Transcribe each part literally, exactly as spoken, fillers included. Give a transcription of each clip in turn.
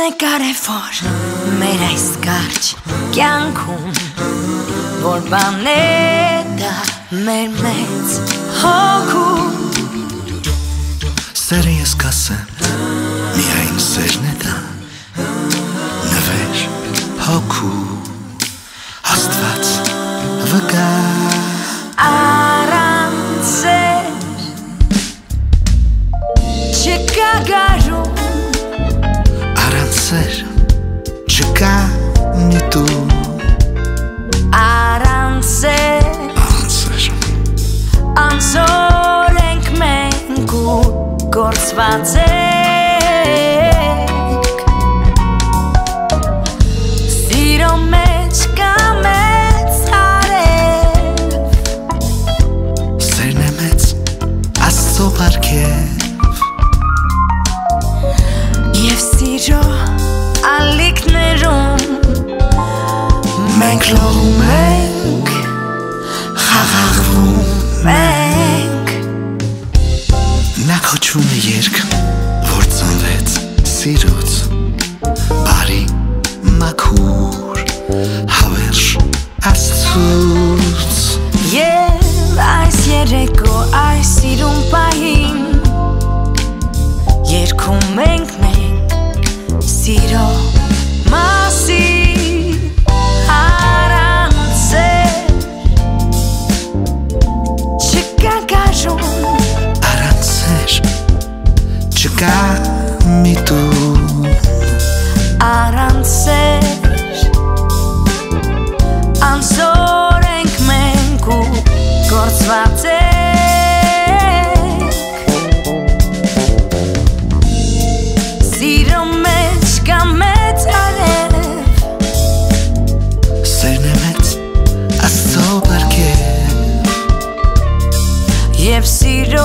է կարևոր մեր այս կարճ կյանքում, որ բան է դա մեր մեծ հոգու։ Սերը ես կասեմ, միայն սերն է դա, նվեր հոգու, Աստված վկա։ Առանց սեր չկա Garun, Առանց սեր չկա միտում, Առանց սեր անզոր ենք մենք ու գործված ենք, սիրո մեջ կա մեծ հարև, սերն է մեծ Աստծո պարգև, և սիրո ալիքներում մենք լողում ենք, խաղաղվում ենք։ Նա քոչվում է երկ, որ ծնվեց սիրուց, բարի մաքուր, հավերժ Աստծուց։ Եվ այս երեկո այս սիրուն պահին երգում ենք մենք սիրո մասին, առանց սեր չկա Garun, Առանց սեր չկա միտում, առանց սեր անզոր ենք մենք ու գործված ենք, սիրո մեջ կա մեծ հարև, սերն է մեծ Աստծո պարգև, և սիրո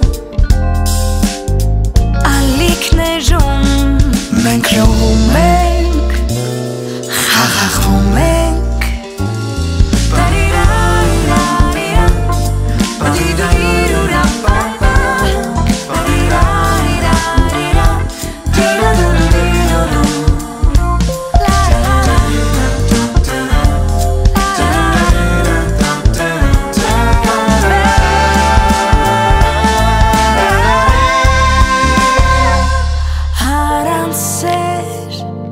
ալիքներում մենք լողում ենք, խաղաղվում ենք։ Առանց սեր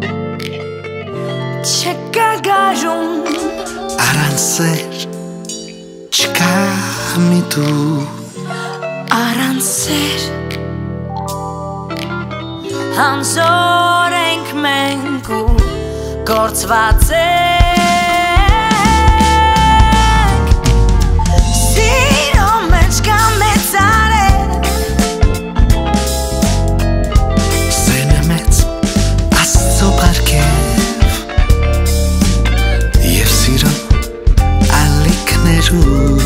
չկա Garun, Առանց սեր չկա միտում, առանց սեր անզոր ենք մենք ու գործված ենք, սիրո մեջ կա մեծ հարև, սերն է մեծ Աստծո պարգև, և սիրո ալիքներում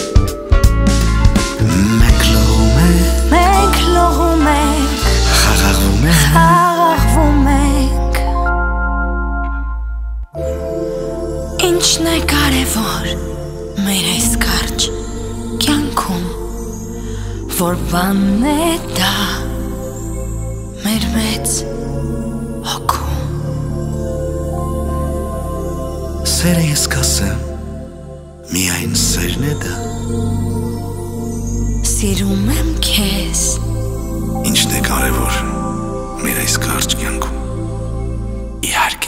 մենք լողում ենք, մենք լողում ենք, խաղաղվում ենք, խաղաղվում ենք։ Ինչն է կարևոր մեր այս կարճ կյանքում, որ բանն է դա մեր մեծ հոգու։ սերը ես կասեմ, միայն սերն է դա, Սիրում եմ քեզ, ինչն է կարևոր մեր այս կարճ կյանքում, իհարկե